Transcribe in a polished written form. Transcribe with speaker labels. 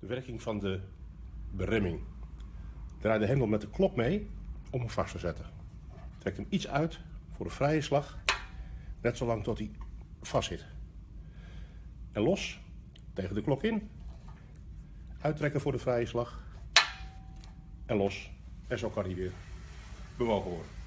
Speaker 1: De werking van de beremming. Draai de hendel met de klok mee om hem vast te zetten. Trek hem iets uit voor een vrije slag, net zolang tot hij vast zit. En los, tegen de klok in, uittrekken voor de vrije slag en los. En zo kan hij weer bewogen worden.